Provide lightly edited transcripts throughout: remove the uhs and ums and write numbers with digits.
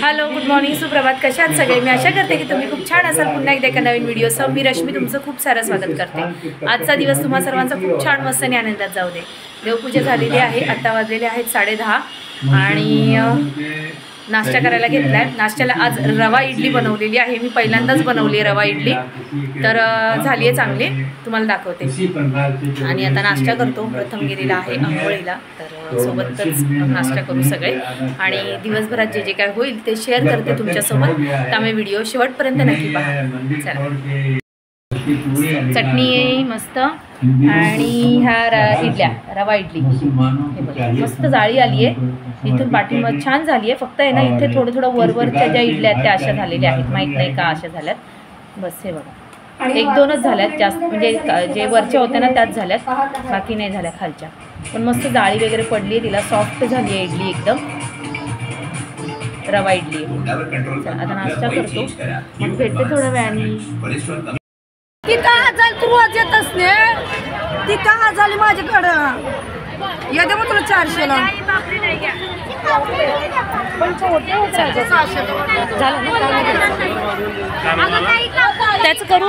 Hello, good morning, सुप्रभात. कशा आहात सगळे? मी आशा करते की तुम्ही खूप छान असाल. पुन्हा एकदा एका नवीन व्हिडिओसह मी रश्मी तुमचं खूप सारं स्वागत करते. आजचा दिवस तुम्हा सर्वांचा खूप छान मस्त आणि आनंदात जाऊ दे. देवपूजा झालेली आहे. आता वाजलेले आहेत 10:30 आणि नाश्ता करायला घेतलाय. नाश्त्याला आज रवा इडली बनवलेली आहे. मी पहिल्यांदाच बनवली आहे रवा इडली, तर झाली आहे चांगली, तुम्हाला दाखवते. आणि आता नाश्ता करतो. प्रथम गेलेला आहे आंघोळीला, तर सोबतच नाश्ता करू सगळे. आणि दिवसभरात जे जे काय होईल ते शेअर करते तुमच्यासोबत, त्यामुळे व्हिडिओ शेवटपर्यंत नक्की पहा. चला, चटणी आहे मस्त, आणि ह्या इडल्या, रवा इडली हे बघा, मस्त जाळी आली आहे. इथून पाठीमध्ये छान झाली आहे. फक्त आहे ना, इथे थोडं थोडं वरवरच्या ज्या इडल्या आहेत त्या अशा झालेल्या आहेत. माहीत नाही का अशा झाल्यात. बस हे बघा, एक दोनच झाल्यात, जास्त म्हणजे जे वरच्या होत्या ना त्याच झाल्यात, बाकी नाही झाल्या खालच्या. पण मस्त जाळी वगैरे पडली आहे, तिला सॉफ्ट झाली आहे इडली एकदम. रवा इडली आता नाश्ता करतो, मग भेटते थोड्या वेळाने. ती का झाली तू रोज येतच ने, ती का झाली माझ्याकडं येते मग तुला 400ला. त्याच करू.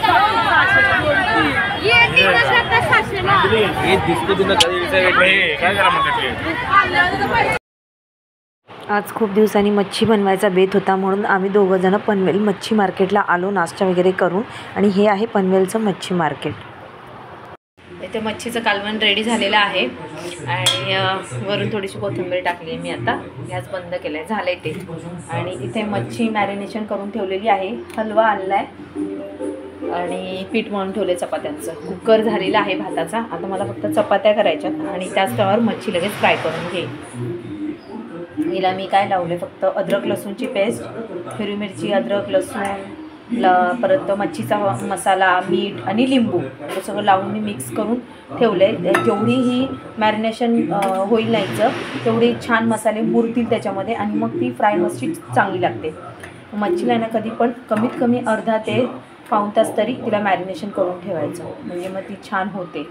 आज खूप दिवसांनी मच्छी बनवायचा बेत होता, म्हणून आम्ही दोघंजणं पनवेल मच्छी मार्केटला आलो नाश्ता वगैरे करून. आणि हे आहे पनवेलचं मच्छी मार्केट. इथे मच्छीचं कालवण रेडी झालेलं आहे, आणि वरून थोडीशी कोथिंबीर टाकली आहे मी. आता गॅस बंद केला आहे, झालं आहे ते. आणि इथे मच्छी मॅरिनेशन करून ठेवलेली आहे. हलवा आणला आहे आणि पीठ मळून ठेवले चपात्यांचं. कुकर झालेला आहे भाताचा. आता मला फक्त चपात्या करायच्यात, आणि त्याच तव्यावर मच्छी लगेच फ्राय करून घे. हिला मी काय लावले, फक्त अद्रक लसूणची पेस्ट, हिरवी मिरची, अद्रक लसूण, परत मच्छीचा मसाला, मीठ आणि लिंबू हे सगळं लावून मी मिक्स करून ठेवलं आहे. जेवढी ही मॅरिनेशन होईल नाहीचं तेवढी छान मसाले मुरतील त्याच्यामध्ये, आणि मग ती फ्राय मच्छी चांगली लागते. मच्छीला ना कधी पण कमीत कमी अर्धा ते पाऊण तास तरी तिला मॅरिनेशन करून ठेवायचं, म्हणजे मग ती छान होते.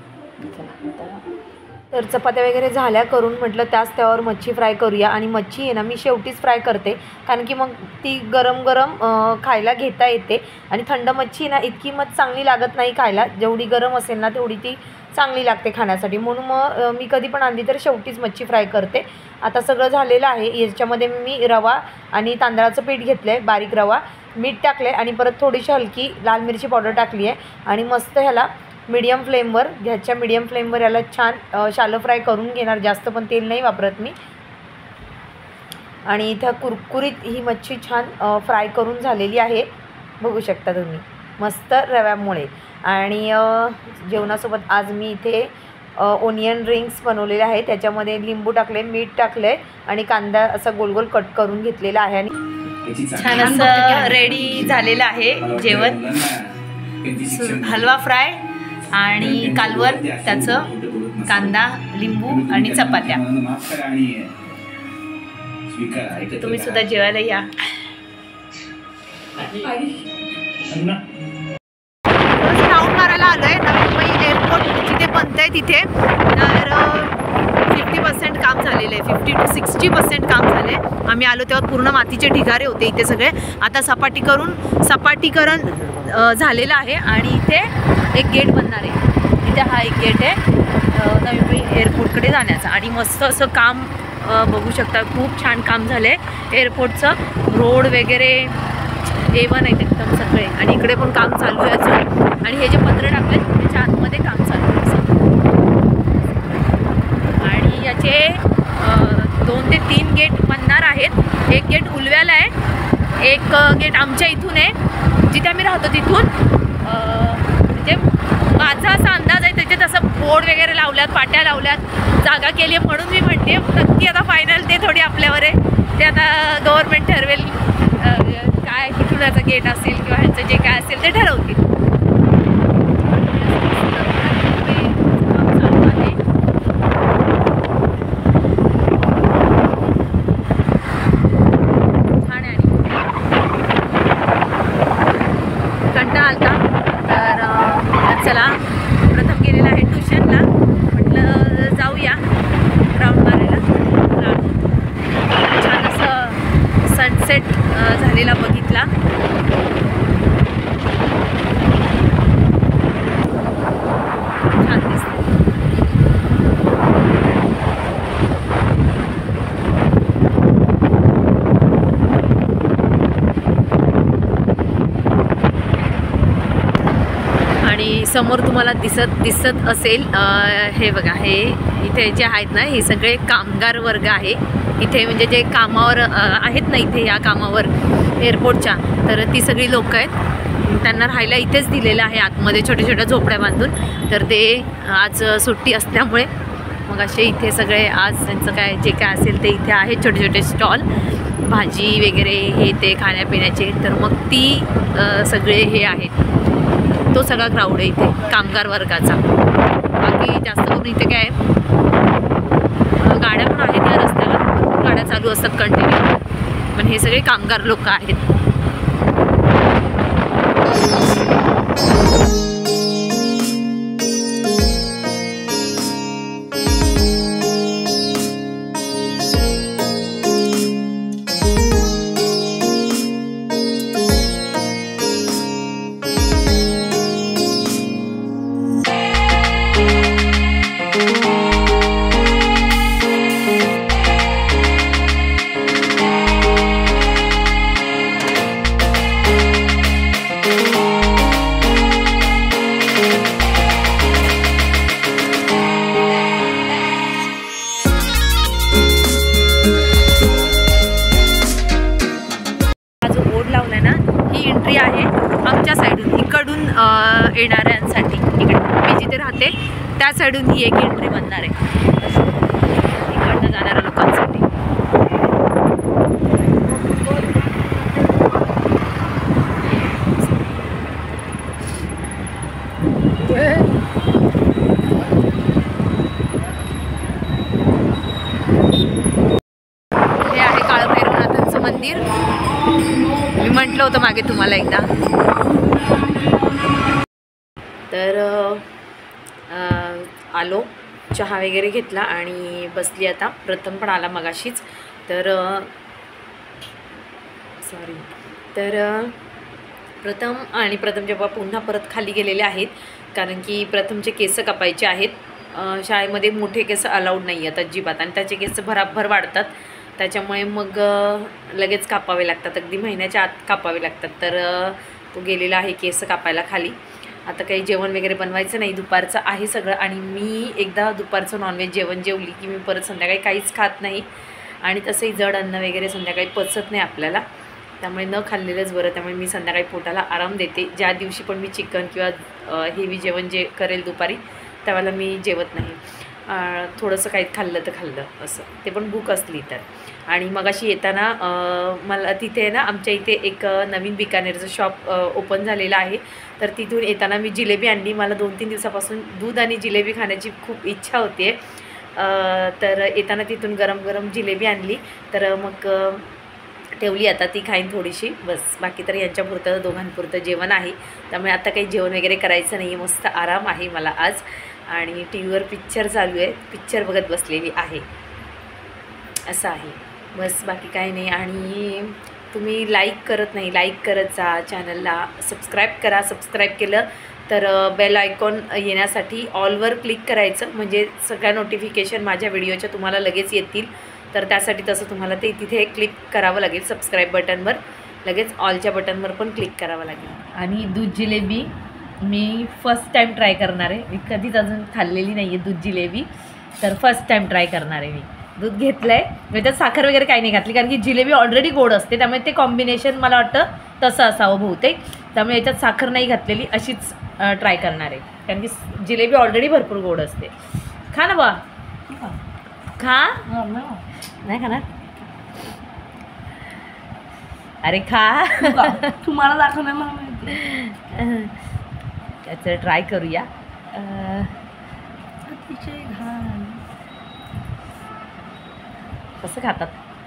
तर चपात्या वगैरे झाल्या करून, म्हटलं त्याच त्यावर मच्छी फ्राय करूया. आणि मच्छी आहे ना मी शेवटीच फ्राय करते, कारण की मग ती गरम गरम खायला घेता येते. आणि थंड मच्छी ना इतकी मग चांगली लागत नाही खायला. जेवढी गरम असेल ना तेवढी ती चांगली लागते खाण्यासाठी, म्हणून मग मी कधी पण आणली तर शेवटीच मच्छी फ्राय करते. आता सगळं झालेलं आहे. याच्यामध्ये मी रवा आणि तांदळाचं पीठ घेतलं आहे, बारीक रवा, मीठ टाकलं आहे, आणि परत थोडीशी हलकी लाल मिरची पावडर टाकली आहे. आणि मस्त ह्याला मीडियम फ्लेमवर घ्यायच्या. मीडियम फ्लेमवर याला छान शालो फ्राय करून घेणार, जास्त पण तेल नाही वापरत मी. आणि इथं कुरकुरीत ही मच्छी छान फ्राय करून झालेली आहे, बघू शकता तुम्ही, मस्त रव्यामुळे. आणि जेवणासोबत आज मी इथे ओनियन रिंग्स बनवलेले आहे. त्याच्यामध्ये लिंबू टाकले, मीठ टाकले, आणि कांदा असा गोल गोल कट करून घेतलेला आहे. आणि छान असं रेडी झालेलं आहे जेवण. हलवा फ्राय आणि कालवण, त्याचं कांदा, लिंबू आणि चपात्या. तुम्ही सुद्धा जेवायला या. राऊंड मारायला आलोय नवी मुंबई एअरपोर्ट जिथे बनतंय तिथे. तर 50% काम झालेलं आहे, 50 to 60% काम झाले. आम्ही आलो तेव्हा पूर्ण मातीचे ढिगारे होते इथे सगळे. आता सपाटीकरण झालेलं आहे, आणि इथे एक गेट बनणार आहे. इथे हा एक गेट आहे नवी मुंबई एअरपोर्टकडे जाण्याचा. आणि मस्त असं काम बघू शकता, खूप छान काम झालं आहे एअरपोर्टचं. रोड वगैरे A1 आहेत एकदम सगळे, आणि इकडे पण काम चालू आहे अजून. आणि हे जे पत्रे टाकले त्याच्या आतमध्ये काम चालू आहे. आणि याचे 2 ते 3 गेट बनणार आहेत. एक गेट उलव्याला आहे, एक गेट आमच्या इथून आहे जिथे आम्ही राहतो तिथून. म्हणजे माझा असा अंदाज आहे, त्याच्यात असं बोर्ड वगैरे लावल्यात, पाट्या लावल्यात, जागा केली आहे. म्हणून मी म्हणते नक्की आता फायनल ते थोडी आपल्यावर आहे, ते आता गव्हर्नमेंट ठरवेल काय कुठूनचं गेट असेल किंवा ह्यांचं जे काय असेल ते ठरवतील. कंटाळा आलता, तर चला प्रथम गेलेला आहे ट्युशनला, म्हटलं जाऊया राऊंड मारायला. छान असं आलेला बघितला. छान दिसते. आणि समोर तुम्हाला दिसत असेल हे बघा, हे इथे जे आहेत ना हे सगळे कामगार वर्ग आहे इथे, म्हणजे जे कामावर आहेत ना इथे या कामावर एअरपोर्टच्या, तर ती सगळी लोक आहेत. त्यांना राहायला इथेच दिलेलं आहे आतमध्ये छोट्या छोट्या झोपड्या बांधून. तर ते आज सुट्टी असल्यामुळे मग असे इथे सगळे आज त्यांचं काय जे काय असेल ते इथे आहेत, छोटे छोटे स्टॉल, भाजी वगैरे हे ते खाण्यापिण्याचे. तर मग ती सगळे हे आहेत, तो सगळा क्राऊड आहे इथे कामगार वर्गाचा. बाकी जास्त करून इथे काय गाड्या पण आहेत या रस्त्याला, भरपूर गाड्या चालू असतात कंटिन्यू, पण हे सगळे कामगार लोक आहेत. एंट्री आहे आमच्या साईडून, इकडून येणाऱ्यांसाठी. इकडे मी जिथे राहते त्या साईडून ही एक एंट्री बनणार आहे इकडनं जाणाऱ्या लोकांसाठी. हे आहे काळभैरवनाथांचं मंदिर. मी म्हटलं होतं मागे तुम्हाला एकदा. तर आलो, चहा वगैरे घेतला आणि बसली आता. प्रथम पण आला मगाशीच. तर प्रथम जेव्हा पुन्हा परत खाली गेलेले आहेत, कारण की प्रथमचे केस कापायचे आहेत. शाळेमध्ये मोठे केस अलाउड नाही आहेत अजिबात, आणि त्याचे केस भराभर वाढतात, त्याच्यामुळे मग लगेच कापावे लागतात, अगदी महिन्याच्या आत कापावे लागतात. तर तो गेलेला आहे केस कापायला खाली. आता काही जेवण वगैरे बनवायचं नाही, दुपारचं आहे सगळं. आणि मी एकदा दुपारचं नॉनव्हेज जेवण जेवली की मी परत संध्याकाळी काहीच खात नाही, आणि तसंही जड अन्न वगैरे संध्याकाळी पचत नाही आपल्याला, त्यामुळे न खाल्लेलंच बरं. त्यामुळे मी संध्याकाळी पोटाला आराम देते. ज्या दिवशी पण मी चिकन किंवा हेवी जेवण जे करेल दुपारी त्यावेळेला मी जेवत नाही, थोडंसं काही खाल्लं तर खाल्लं असं, ते पण भूक असली तर. आणि मग अशी येताना मला तिथे ना आमच्या इथे एक नवीन बिकानेरचं शॉप ओपन झालेलं आहे. तर तिथून येताना मी जिलेबी आणली. मला 2-3 दिवसापासून दूध आणि जिलेबी खाण्याची खूप इच्छा होती. तर येताना तिथून गरम गरम जिलेबी आणली. तर मग ठेवली, आता ती खाईन थोडीशी बस. बाकी तर यांच्यापुरतं दोघांपुरतं जेवण आहे, त्यामुळे आता काही जेवण वगैरे करायचं नाही आहे. मस्त आराम आहे मला आज. आणि टी व्हीवर पिक्चर चालू आहे, पिक्चर बघत बसलेली आहे, असं आहे बस. बाकी काही नाही. आणि तुम्ही लाईक करत नाही, लाईक करत जा चॅनलला, सबस्क्राईब करा. सबस्क्राईब केलं तर बेल आयकॉन येण्यासाठी ऑलवर क्लिक करायचं, म्हणजे सगळ्या नोटिफिकेशन माझ्या व्हिडिओच्या तुम्हाला लगेच येतील. तर त्यासाठी तसं तुम्हाला ते तिथे क्लिक करावं लागेल, सबस्क्राईब बटनवर, लगेच ऑलच्या बटनवर पण क्लिक करावं लागेल. आणि दूध जिलेबी मी फर्स्ट टाईम ट्राय करणार आहे. मी कधीच अजून खाल्लेली नाही आहे दूध जिलेबी, तर फर्स्ट टाईम ट्राय करणार आहे. मी दूध घेतलं आहे, त्याच्यात साखर वगैरे काही नाही घातली, कारण की जिलेबी ऑलरेडी गोड असते, त्यामुळे ते कॉम्बिनेशन मला वाटतं तसं असावं बहुतेक. त्यामुळे याच्यात साखर नाही घातलेली, अशीच ट्राय करणार आहे, कारण की जिलेबी ऑलरेडी भरपूर गोड असते. खा ना बा, खा. नाही खाणार? अरे खा. तुम्हाला दाखवणार मला माहिती. त्याचं ट्राय करूया. अतिशय घाण. कसं खातात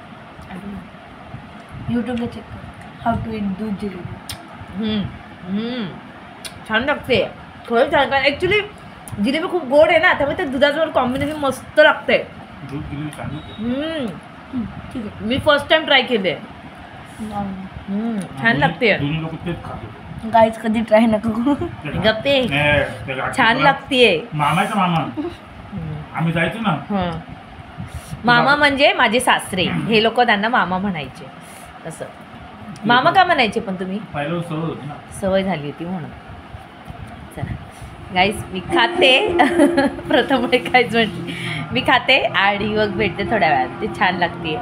यूट्यूबला चेक कर, हाऊ टू ईट दूध जिलेबी. छान लागते, खरंच छान. कारण ॲक्च्युली जिलेबी खूप गोड आहे ना, त्यामुळे त्या दुधाचं कॉम्बिनेशन मस्त लागतंय. ठीक आहे. मी फर्स्ट टाइम ट्राय केले. छान लागते दोन्ही लोक तेच खातो. गाईच कधी ट्राय नको करू. गप्पे ते गाठी छान बघा. लागतेय. मामाचा मामा आम्ही जायचो ना. मामा म्हणजे माझे सासरे, हे लोक त्यांना मामा म्हणायचे. असं मामा का म्हणायचे पण तुम्ही? पहिलं सवय होती ना. सवय झाली होती म्हणून. चला गाईस मी खाते. प्रथम काहीच म्हटली, मी खाते आणि मग भेटते थोड्या वेळात. ते छान लागते.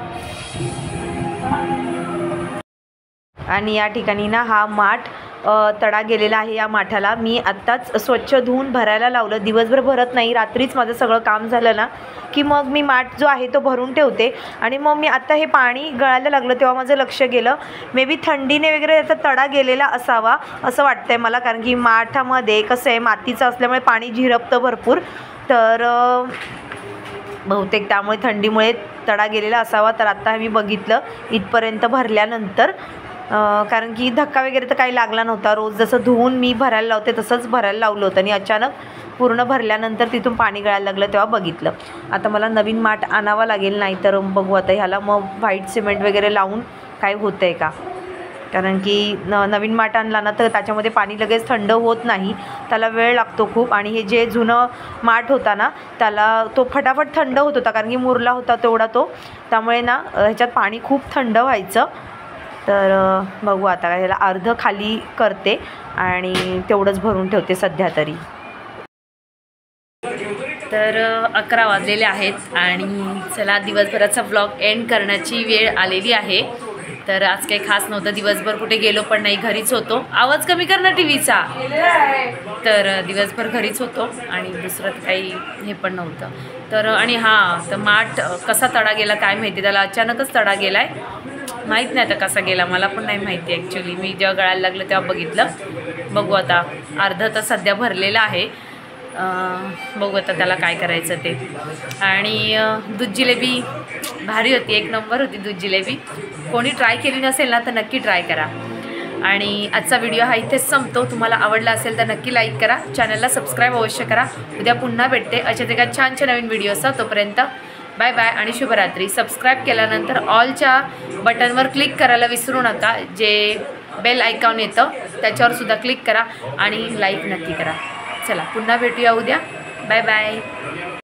आणि या ठिकाणी ना हा माठ तडा गेलेला आहे. या माठाला मी आत्ताच स्वच्छ धुवून भरायला लावलं. दिवसभर भरत नाही, रात्रीच माझं सगळं काम झालं ना की मग मी माठ जो आहे तो भरून ठेवते. आणि मग मी आत्ता हे पाणी गळायला लागलं तेव्हा माझं लक्ष गेलं, मे बी थंडीने वगैरे याचा तडा गेलेला असावा असं वाटतंय मला. कारण की माठामध्ये कसं आहे, मातीचं असल्यामुळे पाणी झिरपतं भरपूर, तर बहुतेक त्यामुळे थंडीमुळे तडा गेलेला असावा. तर आत्ता मी बघितलं इथपर्यंत भरल्यानंतर, कारण की धक्का वगैरे तर काही लागला नव्हता. रोज जसं धुवून मी भरायला लावते तसंच भरायला लावलं होतं आणि अचानक पूर्ण भरल्यानंतर तिथून पाणी गळायला लागलं तेव्हा बघितलं. आता मला नवीन माठ आणावा लागेल, नाही तर बघू आता ह्याला मग व्हाईट सिमेंट वगैरे लावून काय होतं आहे का. कारण की नवीन माठ आणला ना तर त्याच्यामध्ये पाणी लगेच थंड होत नाही, त्याला वेळ लागतो खूप. आणि हे जे जुनं माठ होता ना त्याला तो फटाफट थंड होत होता, कारण की मुरला होता तेवढा तो, त्यामुळे ना ह्याच्यात पाणी खूप थंड व्हायचं. तर बघू आता ह्याला अर्ध खाली करते आणि तेवढंच भरून ठेवते सध्या तरी. तर 11 वाजलेले आहेत आणि चला दिवसभराचा व्लॉग एंड करण्याची वेळ आलेली आहे. तर आज काही खास नव्हतं, दिवसभर कुठे गेलो पण नाही, घरीच होतो. आवाज कमी कर ना टीव्हीचा. तर दिवसभर घरीच होतो आणि दुसरं काही हे पण नव्हतं. तर आणि हां, तर माठ कसा तडा गेला काय माहिती, त्याला अचानकच तडा गेला आहे. माहीत नाही आता कसा गेला, मला पण नाही माहिती ॲक्च्युली. मी जेव्हा गळायला लागलं तेव्हा बघितलं. बघू आता, अर्ध तर सध्या भरलेलं आहे. बघू आता त्याला काय करायचं ते. आणि दूध जिलेबी भारी होती, एक नंबर होती दूध जिलेबी. कोणी ट्राय केली नसेल ना तर नक्की ट्राय करा. आणि आजचा व्हिडिओ हा इथेच संपतो. तुम्हाला आवडला असेल तर नक्की लाईक करा, चॅनलला सबस्क्राईब अवश्य करा. उद्या पुन्हा भेटते अशाच एका छानशा नवीन व्हिडिओचा. तोपर्यंत बाय बाय आणि शुभरात्री. सबस्क्राईब केल्यानंतर ऑलच्या बटनवर क्लिक करायला विसरू नका. जे बेल आयकॉन येतं त्याच्यावर सुद्धा क्लिक करा आणि लाईक नक्की करा. चला पुन्हा भेटूया उद्या. Bye bye.